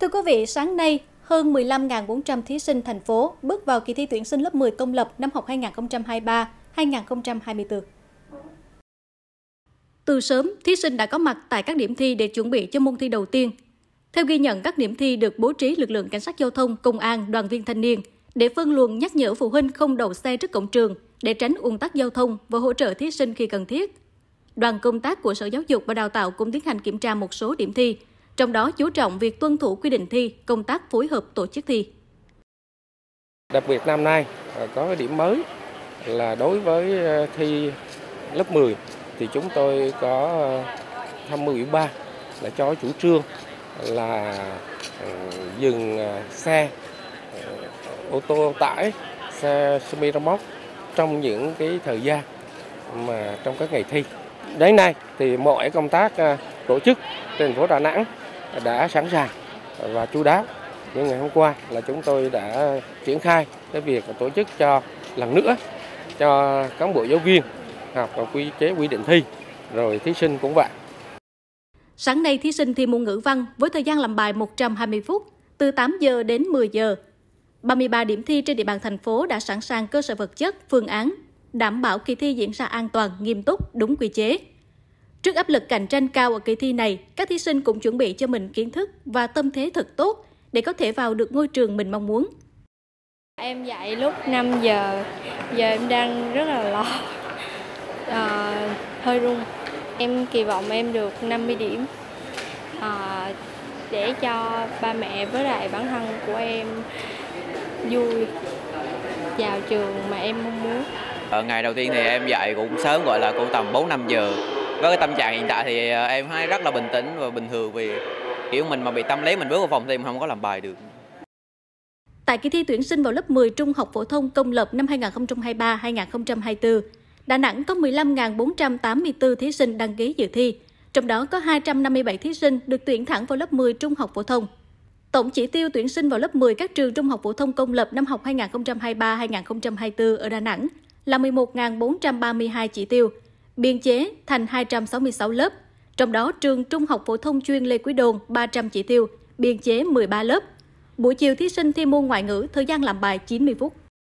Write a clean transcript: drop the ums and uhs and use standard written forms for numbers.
Thưa quý vị, sáng nay, hơn 15.400 thí sinh thành phố bước vào kỳ thi tuyển sinh lớp 10 công lập năm học 2023-2024. Từ sớm, thí sinh đã có mặt tại các điểm thi để chuẩn bị cho môn thi đầu tiên. Theo ghi nhận, các điểm thi được bố trí lực lượng cảnh sát giao thông, công an, đoàn viên thanh niên để phân luồng nhắc nhở phụ huynh không đậu xe trước cổng trường để tránh ùn tắc giao thông và hỗ trợ thí sinh khi cần thiết. Đoàn công tác của Sở Giáo dục và Đào tạo cũng tiến hành kiểm tra một số điểm thi, trong đó chú trọng việc tuân thủ quy định thi, công tác phối hợp tổ chức thi. Đặc biệt năm nay có cái điểm mới là đối với thi lớp 10 thì chúng tôi có tham mưu Ủy ban là cho chủ trương là dừng xe ô tô tải, xe semi rơ móc trong những cái thời gian mà trong các ngày thi. Đến nay thì mọi công tác tổ chức trên thành phố Đà Nẵng đã sẵn sàng và chu đáo. Nhưng ngày hôm qua là chúng tôi đã triển khai cái việc tổ chức cho lần nữa cho cán bộ giáo viên học quy chế quy định thi, rồi thí sinh cũng vậy. Sáng nay thí sinh thi môn ngữ văn với thời gian làm bài 120 phút, từ 8 giờ đến 10 giờ. 33 điểm thi trên địa bàn thành phố đã sẵn sàng cơ sở vật chất, phương án, đảm bảo kỳ thi diễn ra an toàn, nghiêm túc, đúng quy chế. Trước áp lực cạnh tranh cao ở kỳ thi này, các thí sinh cũng chuẩn bị cho mình kiến thức và tâm thế thật tốt để có thể vào được ngôi trường mình mong muốn. Em dạy lúc 5 giờ, giờ em đang rất là lo, hơi run. Em kỳ vọng em được 50 điểm để cho ba mẹ với lại bản thân của em vui vào trường mà em mong muốn. Ngày đầu tiên thì em dạy cũng sớm, gọi là cũng tầm 4-5 giờ. Với cái tâm trạng hiện tại thì em thấy rất là bình tĩnh và bình thường, vì kiểu mình mà bị tâm lý mình bước vào phòng thì mình không có làm bài được. Tại kỳ thi tuyển sinh vào lớp 10 trung học phổ thông công lập năm 2023-2024, Đà Nẵng có 15.484 thí sinh đăng ký dự thi, trong đó có 257 thí sinh được tuyển thẳng vào lớp 10 trung học phổ thông. Tổng chỉ tiêu tuyển sinh vào lớp 10 các trường trung học phổ thông công lập năm học 2023-2024 ở Đà Nẵng là 11.432 chỉ tiêu, biên chế thành 266 lớp, trong đó trường trung học phổ thông chuyên Lê Quý Đôn 300 chỉ tiêu, biên chế 13 lớp. Buổi chiều thí sinh thi môn ngoại ngữ, thời gian làm bài 90 phút.